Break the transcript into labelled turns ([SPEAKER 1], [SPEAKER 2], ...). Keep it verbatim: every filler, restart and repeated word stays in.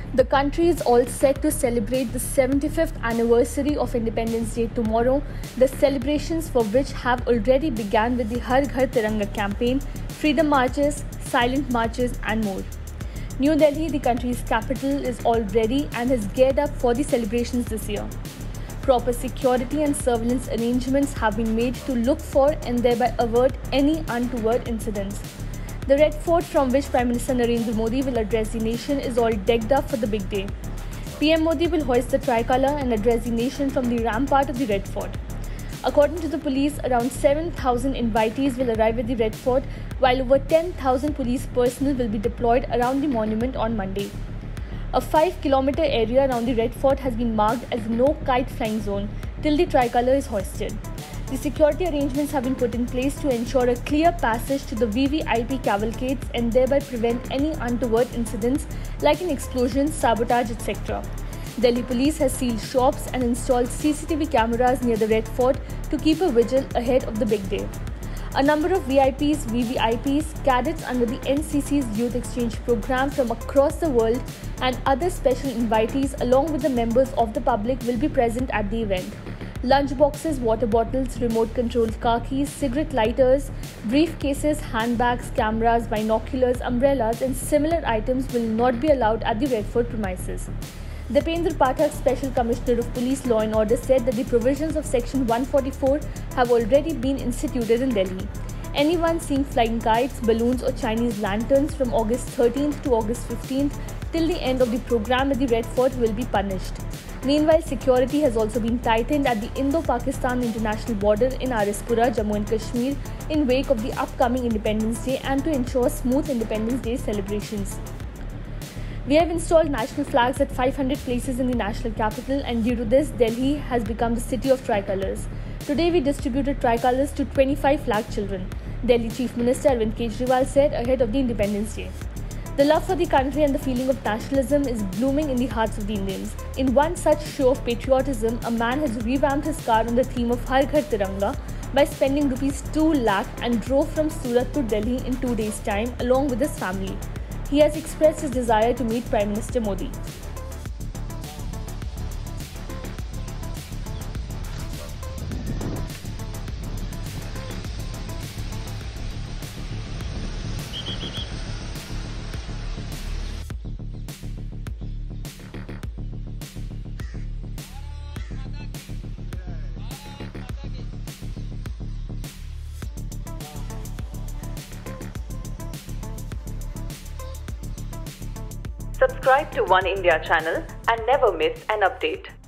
[SPEAKER 1] The country is all set to celebrate the seventy-fifth anniversary of Independence Day tomorrow, the celebrations for which have already begun with the Har Ghar Tiranga campaign, freedom marches, silent marches and more. New Delhi, the country's capital, is all ready and has geared up for the celebrations this year. Proper security and surveillance arrangements have been made to look for and thereby avert any untoward incidents. The Red Fort, from which Prime Minister Narendra Modi will address the nation, is all decked up for the big day. P M Modi will hoist the tricolour and address the nation from the rampart of the Red Fort. According to the police, around seven thousand invitees will arrive at the Red Fort, while over ten thousand police personnel will be deployed around the monument on Monday. A five kilometre area around the Red Fort has been marked as no kite flying zone till the tricolour is hoisted. The security arrangements have been put in place to ensure a clear passage to the V V I P cavalcades and thereby prevent any untoward incidents like an explosion, sabotage, et cetera. Delhi police has sealed shops and installed C C T V cameras near the Red Fort to keep a vigil ahead of the big day. A number of V I Ps, V V I Ps, cadets under the N C C's Youth Exchange program from across the world and other special invitees along with the members of the public will be present at the event. Lunch boxes, water bottles, remote-controlled car keys, cigarette lighters, briefcases, handbags, cameras, binoculars, umbrellas and similar items will not be allowed at the Red Fort premises. Dipendra Pathak, Special Commissioner of Police Law and Order, said that the provisions of Section one forty-four have already been instituted in Delhi. Anyone seeing flying kites, balloons or Chinese lanterns from August thirteenth to August fifteenth till the end of the program at the Red Fort will be punished. Meanwhile, security has also been tightened at the Indo-Pakistan international border in R S Pura, Jammu and Kashmir in wake of the upcoming Independence Day and to ensure smooth Independence Day celebrations. We have installed national flags at five hundred places in the national capital, and due to this, Delhi has become the city of tricolours. Today, we distributed tricolours to twenty-five lakh children, Delhi Chief Minister Arvind Kejriwal said ahead of the Independence Day. The love for the country and the feeling of nationalism is blooming in the hearts of the Indians. In one such show of patriotism, a man has revamped his car on the theme of Har Ghar Tiranga by spending rupees two lakh and drove from Surat to Delhi in two days' time along with his family. He has expressed his desire to meet Prime Minister Modi.
[SPEAKER 2] Subscribe to One India channel and never miss an update.